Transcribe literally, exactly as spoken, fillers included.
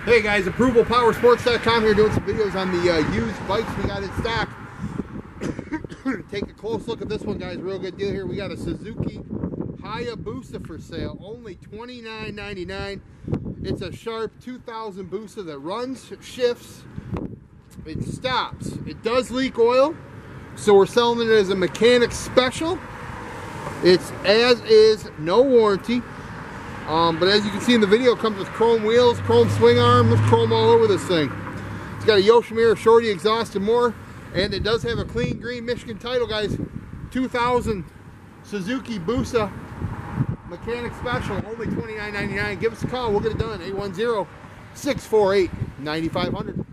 Hey guys, approval power sports dot com here doing some videos on the uh, used bikes we got in stock. Take a close look at this one, guys. Real good deal here. We got a Suzuki Hayabusa for sale, only twenty-nine ninety-nine. It's a sharp two thousand Busa that runs, shifts, it stops. It does leak oil, so we're selling it as a mechanic special. It's as is, no warranty. Um, but as you can see in the video, it comes with chrome wheels, chrome swing arm, there's chrome all over this thing. It's got a Yoshimura Shorty exhaust and more, and it does have a clean green Michigan title, guys. two thousand Suzuki Busa mechanic special, only twenty-nine ninety-nine. Give us a call, we'll get it done. eight one zero, six four eight, nine five zero zero.